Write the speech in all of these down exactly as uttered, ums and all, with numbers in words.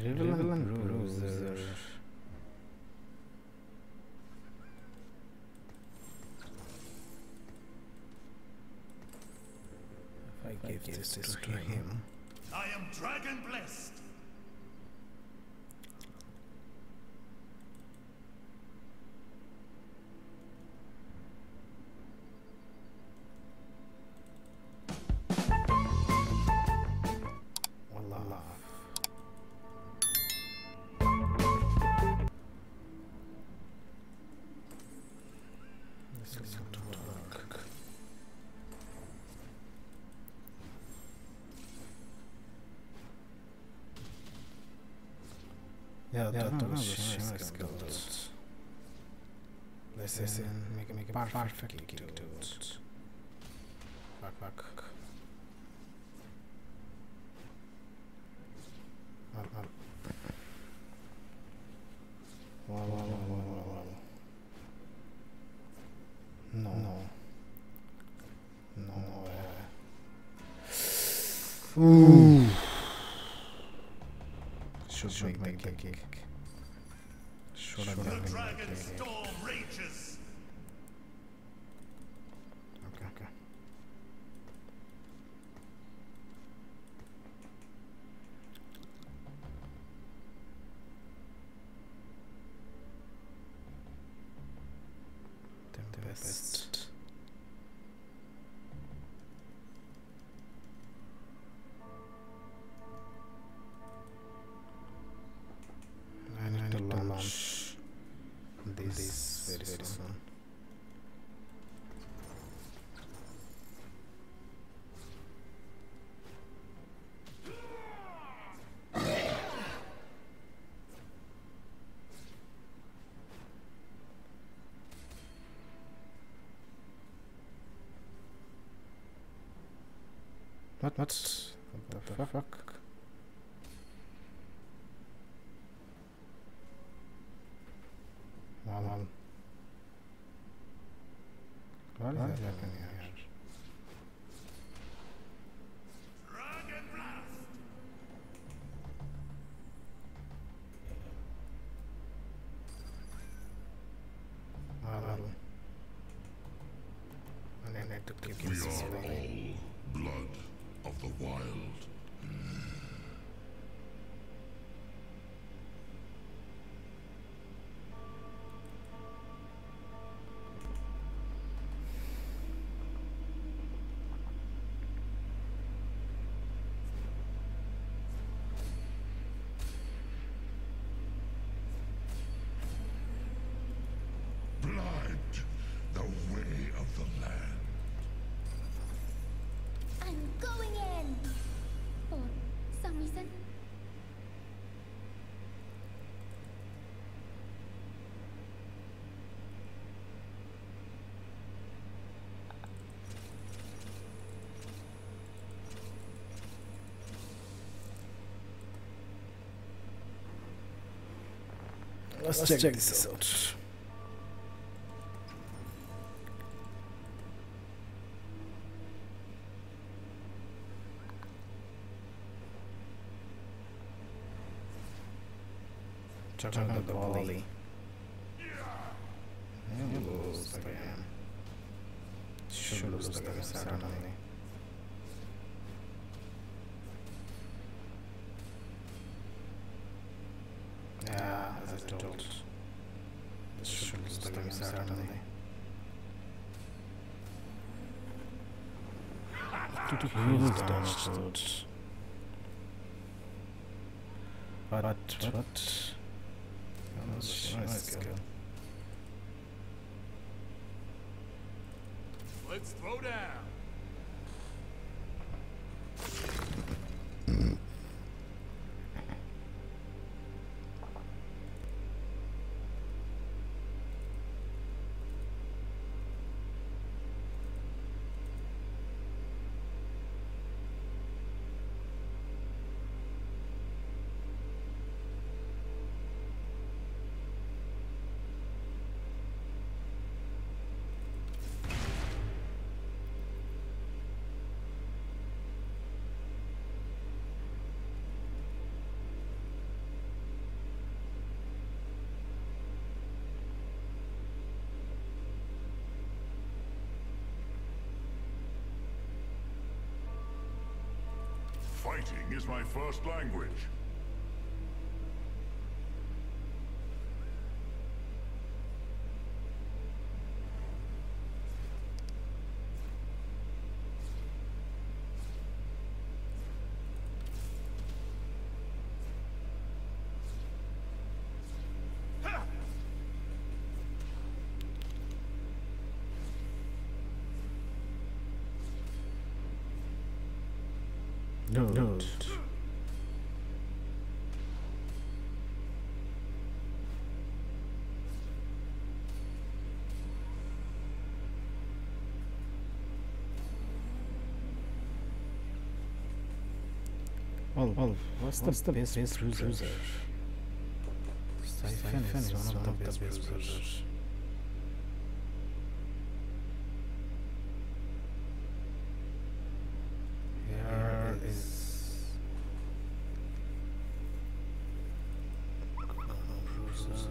Riverland Bruiser. If I give this to him. I am dragon blessed. Ja, dat was shameless skills. Listen, make make a perfect kills. Fuck, fuck. Well, well. Wow, wow, wow, wow, wow. No, no. No, uh... Ooh. Should make make kick kick. Should I make dragon storm rages. Okay, okay. The best. I need to launch this very soon. What? What? What the fuck? Wow, wow. What is happening here? Dragon blast. Wow, wow. And I need to keep this We are way. all blood of the wild. Blood, the way of the land. I'm going in. For some reason. Let's, Let's check, check this out. out. Check out the volley. Yeah, lose again. Should lose them certainly. Yeah, as I told. This should lose them certainly. He's dodged. But, what? what? Nice, nice skill. Let's throw down. Fighting is my first language. Note. Note. Well, well, what's, what's the, the best, best bruiser? bruiser? Siphon is one of, one of the best, best bruisers. bruisers. Here is bruiser.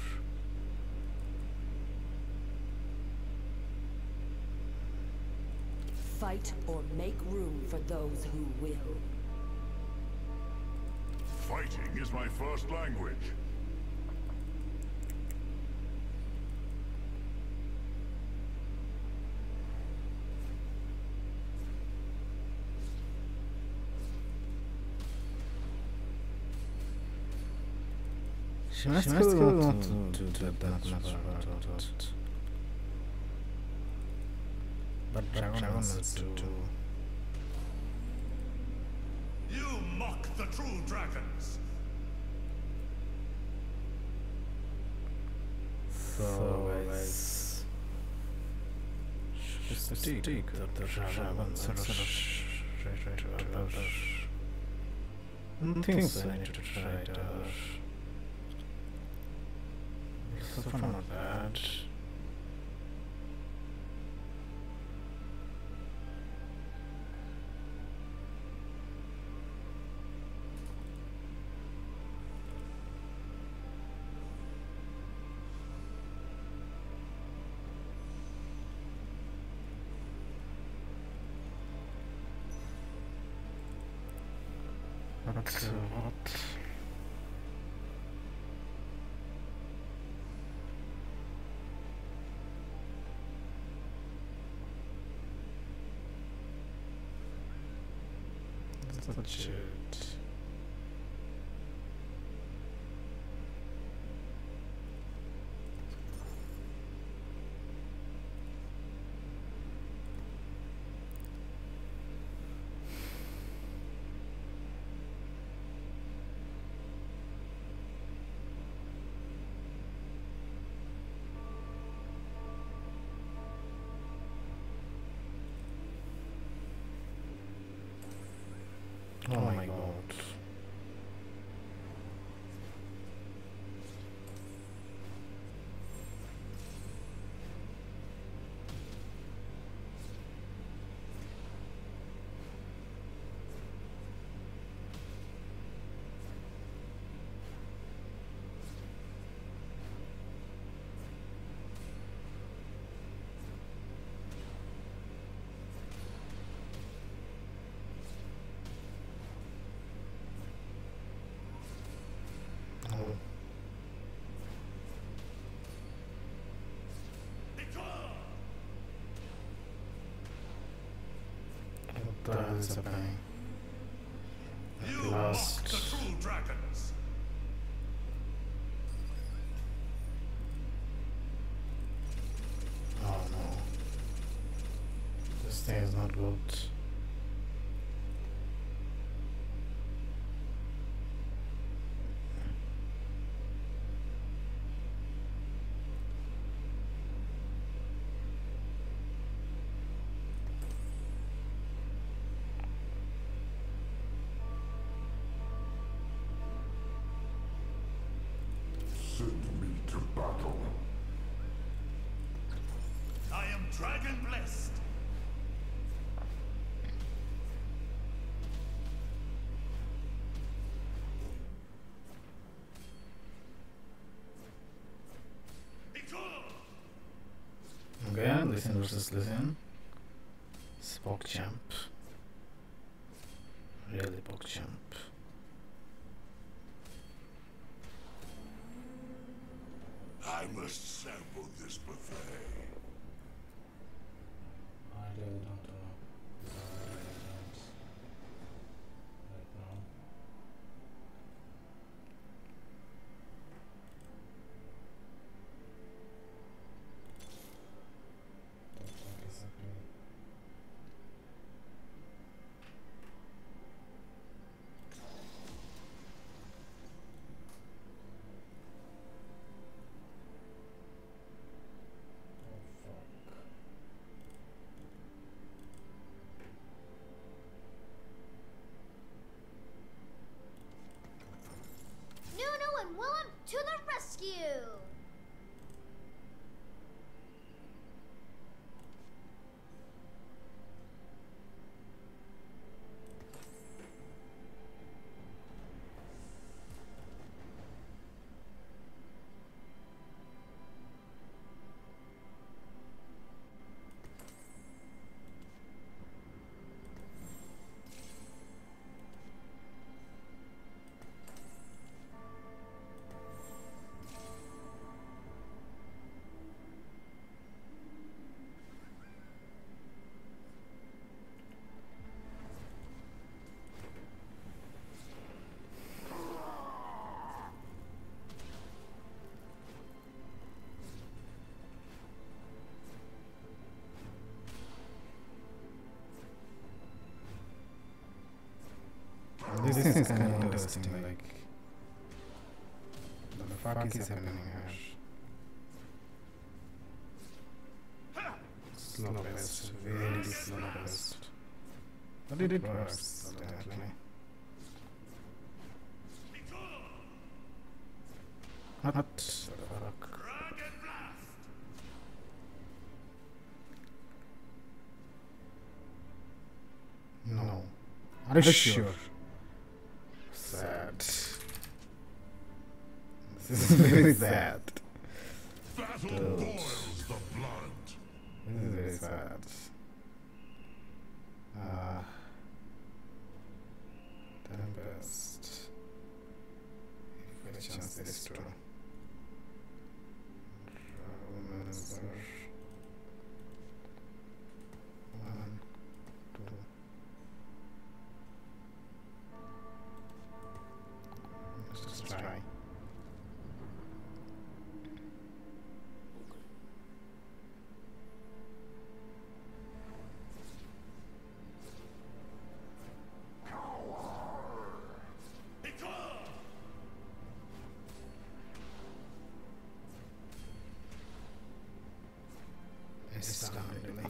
Fight or make room for those who will. Fighting is my first language. She must, she must go, go on to, to, to, to that another but Dragon wants to... You mock the true dragons. So it's... Mystique that the dragons are... I think so, I need to try it out. So far not bad. What? Uh, what? That's it. Oh, oh my god. god. What the hell is happening? You mock the true dragons. Oh no. This thing is not good. Send me to battle. I am dragon blessed. Okay, listen versus listen. Star Champ. Really, PogChamp. I must sample this buffet. I really don't know. I really don't. Right now. What the fuck is happening? Nuno and Willem to the rescue! This thing is kind of interesting, like, what the fuck is happening here? Slow best, very slow best. But it works, ultimately. What the fuck? No. Are you sure? Sad. This is very sad. Battle Dude. boils the blood. This is very sad. Uh, Tempest. If by chance this is true. Romancer. One, two. Let's just try. Astoundingly.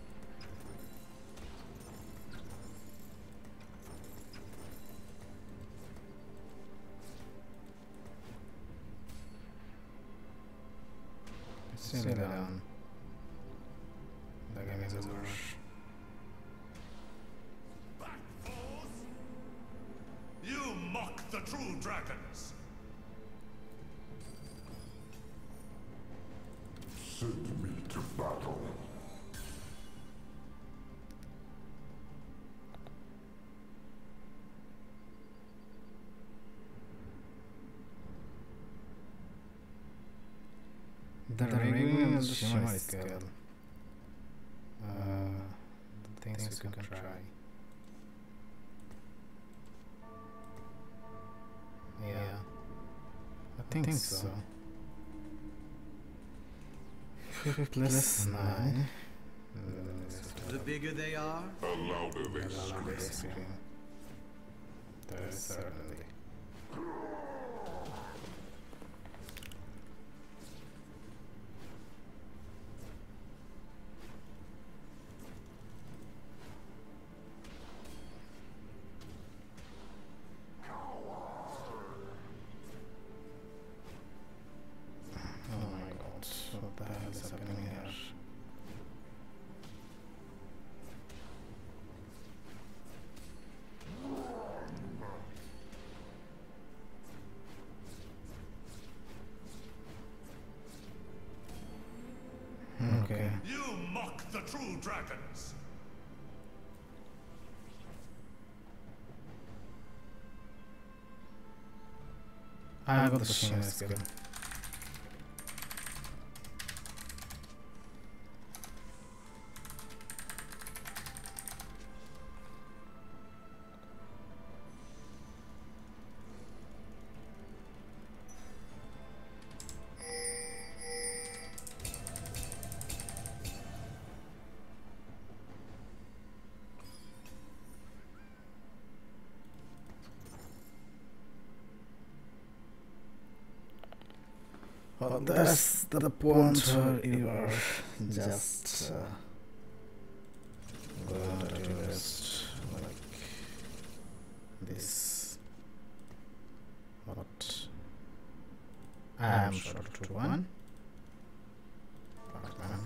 Sit down. The game is over. Back, fools! You mock the true dragons! Send me to battle. The ring of the shimmer scale. Uh, things we can try. Yeah, I think, think so. Plus nine. The bigger they are, The louder they The louder they scream. scream. There is certainly. Oh my god, what the hell is happening here? Okay. You mock the true dragons! I got the shimmer skill. Well, that's the point where you are just uh, going to rest like this. But I am short to one. But man,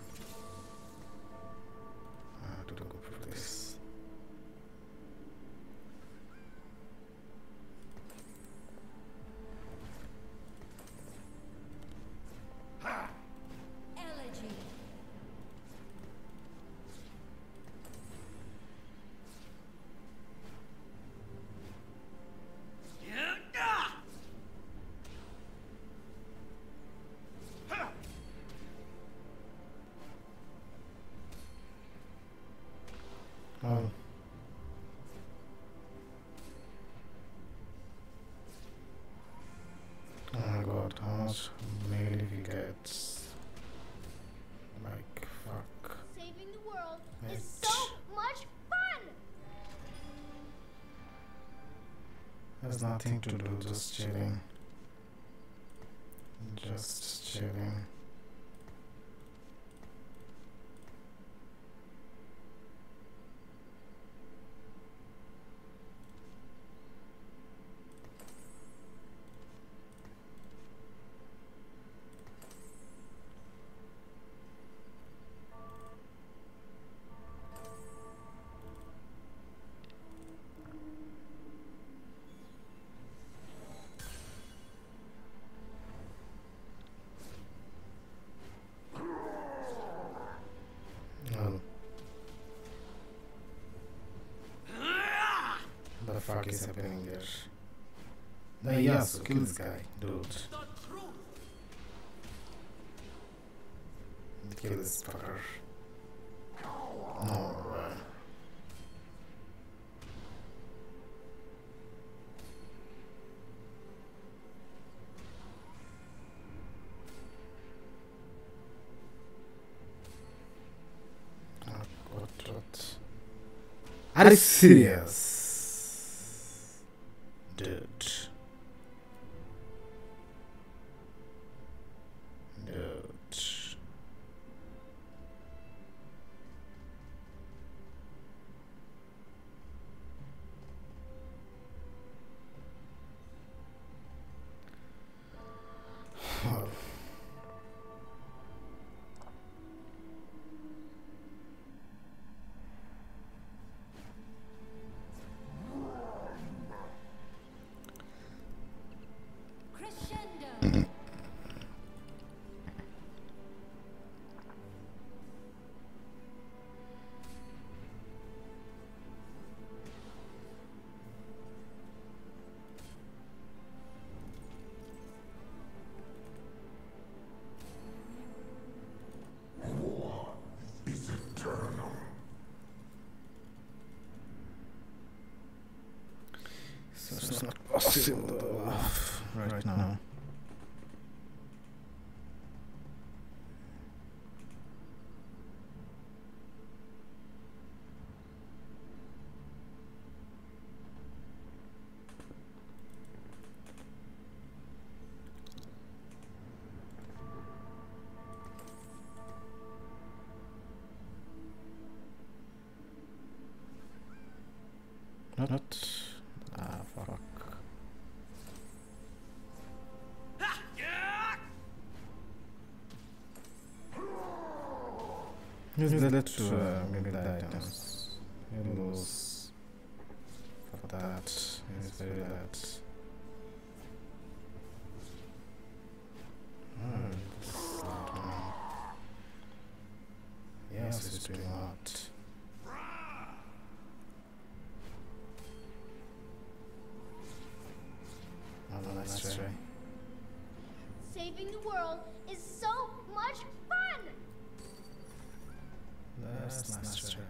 I have to go for this. Elegy. Oh. Oh my god, how much mail we get? Like, fuck. Saving the world Right. is so much fun! There's nothing to do, just chilling. Just chilling. Well, what the fuck is happening there? No, yes, kill this guy, dude. Kill this fucker. No way. What, what? Are you serious? Dude. Dude. Well. Crescendo. Is eternal. So it's not possible to laugh right now. Not, not. Ah, fuck. Use that to uh, build items. You lose. Fuck that. Use very that. Hmm, slot man. Yes, he's doing what? Oh, nice try. Last, last try.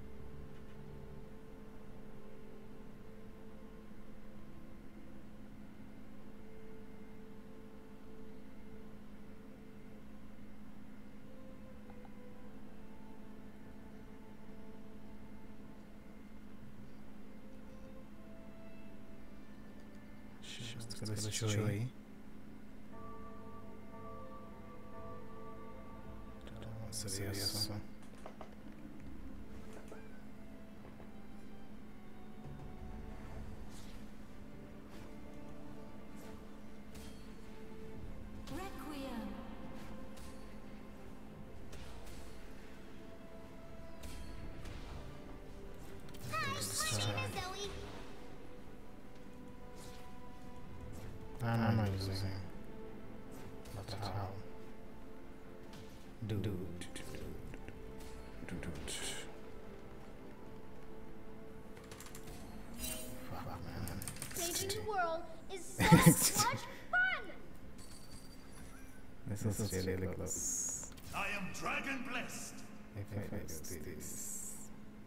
Let's go to Joy. Serious. Requiem. Zoe. I'm not using. But how? Dude. Dude. Fuck, man. Saving the world is so much fun! This is really close. I am dragon blessed. If I use this.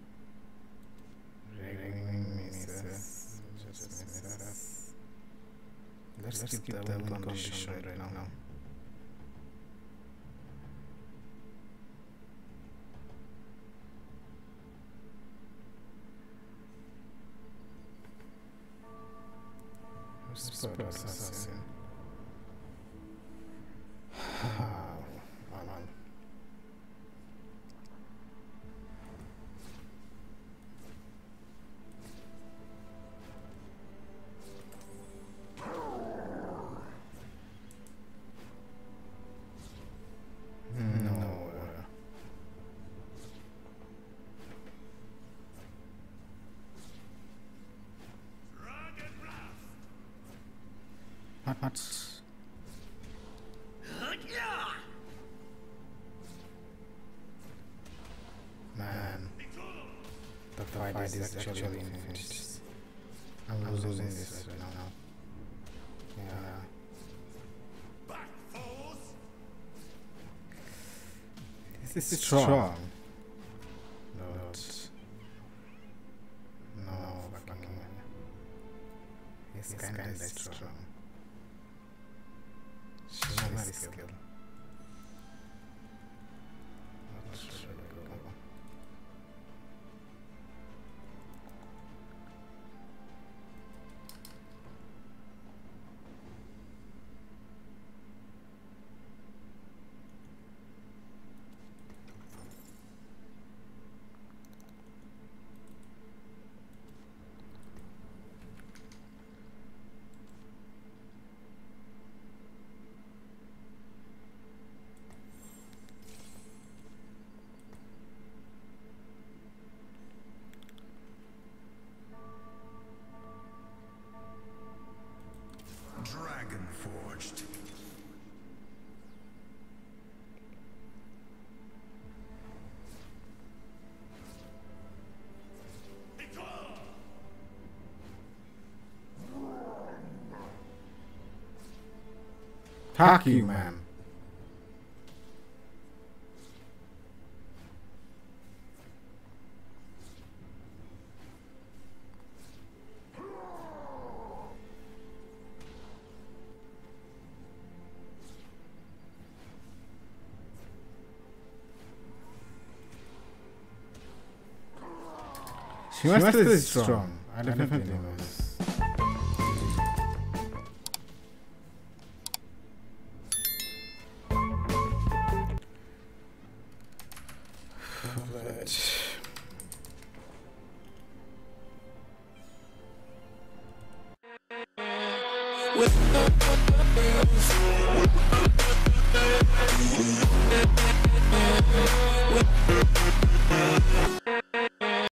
Ring misses. Just misses. Let's, Let's keep the win condition right, right now. now. Spot assassin. Oh, man. No. Dragon blast. What? What? Man, the fight, fight is actually finished. I'm losing this right now. Yeah. Back foes. This is strong. But no fucking way. It's kinda strong. Shimmery skill. Not sure I go. Dragon forged. Fuck you, man. She must be strong. strong. I definitely know this. With